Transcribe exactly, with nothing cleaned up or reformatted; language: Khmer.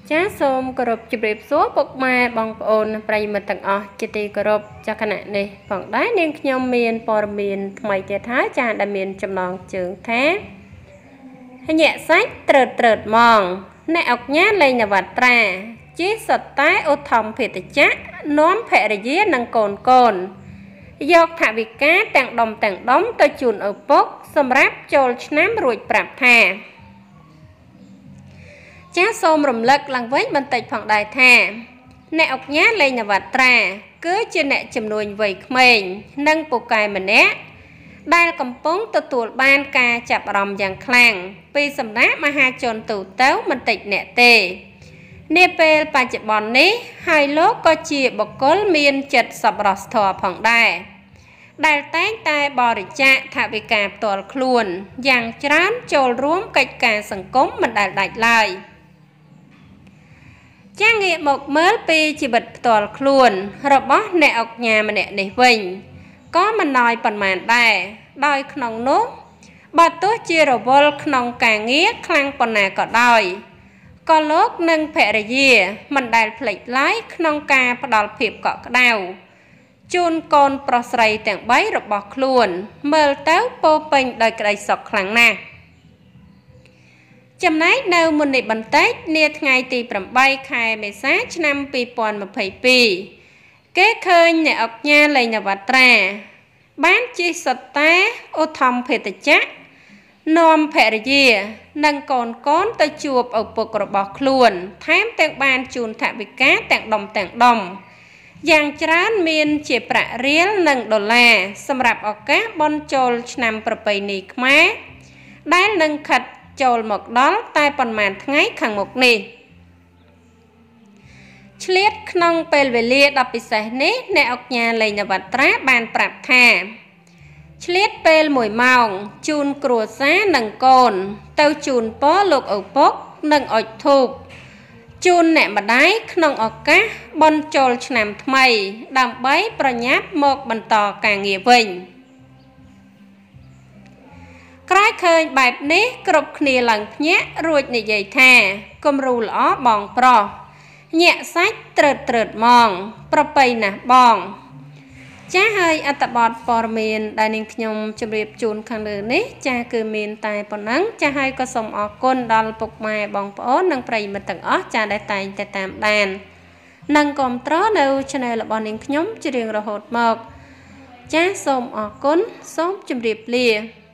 ចាសូមគោរពជម្រាបសួរពុកម៉ែបងប្អូនប្រិយមិត្តទាំងអស់ជាទីគោរពចាគណៈនេះផងដែរនាងខ្ញុំមានព័ត៌មានថ្មីទៀតហើយចាដែលមានចំណងជើងថាញាក់សាច់ត្រើតត្រើតម៉ងអ្នកអុកញ៉ាលេងនវត្រាជាសត្វតែឧទ្ធម្ភេទជ្ជៈនាំភរិយានិងកូនកូនយកថវិកាទាំងដុំទាំងដុំទៅជូនឪពុកសម្រាប់ចូលឆ្នាំរួចប្រាប់ថាចាសូមរំលឹកឡើងវិញបន្តិចផងដែរថាអ្នកអុកញ៉ាលេងនវត្រាគឺជាអ្នកជំនួញវ័យក្មេងនិងពូកែម្នាក់ដែលកំពុងទទួលបានការចាប់អារម្មណ៍យ៉ាងខ្លាំងពីសំណាក់មហាជនទូទៅមិនតិចអ្នកទេនាពេលបច្ចុប្បន្ននេះហើយលោកក៏ជាបុគ្គលមានចិត្តសប្បុរសធម៌ផងដែរដែលតែងតែបរិច្ចាគថវិកាផ្ទាល់ខ្លួនយ៉ាងច្រើនចូលរួមកិច្ចការសង្គមមិនដែលដាច់ឡើយចាងាកមកមើលពីជីវិតផ្ទាល់ខ្លួនរបស់អ្នកអុកញ៉ាម្នាក់នេះវិញក៏មិនណយប៉ុន្មានដែរដោយក្នុងនោះបើទោះជារវល់ក្នុងការងារខ្លាំងប៉ុណ្ណាក៏ដោយក៏លោកនិងភរិយាមិនដែលភ្លេចឡើយក្នុងការផ្ដល់ភាពកក់ក្ដៅជូនកូនប្រុសស្រីទាំងបីរបស់ខ្លួនមើលទៅពោពេញដោយក្តីសុខខ្លាំងណាស់ចំណែកនៅមុននេះបន្តិចនាថ្ងៃទីប្រាំខែមេសាឆ្នាំពីរពាន់ម្ភៃពីរគេឃើញអ្នកអុកញ៉ាលេងនវត្រាបានជិះសុទ្ធតែឧទ្ធម្ភេទជ្ជៈនាំភរិយានិងកូនកូនទៅជួបឪពុករបស់ខ្លួនថែមទាំងបានជូនថវិកាទាំងដុំទាំងដុំយ៉ាងច្រើនមានជាប្រាក់រៀលនិងដុល្លារសម្រាប់ឱកាសបុណ្យចូលឆ្នាំប្រពៃណីខ្មែរដែលនឹងខិតចូលមកដល់តែប៉ុន្មានថ្ងៃខាងមុខនេះឆ្លៀតក្នុងពេលវេលាដ៏ពិសេសនេះអ្នកអុកញ៉ាលេងនវត្រាបានប្រាប់ថាឆ្លៀតពេលមួយម៉ោងជូនគ្រួសារនិងកូនទៅជូនពរលោកឪពុកនិងអុជធូបជូនអ្នកម្ដាយក្នុងឱកាសបុណ្យចូលឆ្នាំថ្មីដើម្បីប្រញាប់មកបន្តការងារវិញក្រោយឃើញបែបនេះគ្រប់គ្នាឡើងភ្ញាក់រួចនិយាយថាគំរូល្អបងប្រុសញាក់សាច់ត្រើតត្រើតម៉ងប្រពៃណាស់បងចាហើយអត្ថបទព័ត៌មានដែលនាងខ្ញុំជម្រាបជូនខាងលើនេះចាគឺមានតែប៉ុណ្ណឹងចាហើយក៏សូមអរគុណដល់ពុកម៉ែបងប្អូននិងប្រិយមិត្តទាំងអស់ចាដែលតែងតែតាមដាននិងគាំទ្រនៅ Channel របស់នាងខ្ញុំជារៀងរហូតមកចាសូមអរគុណសូមជម្រាបលា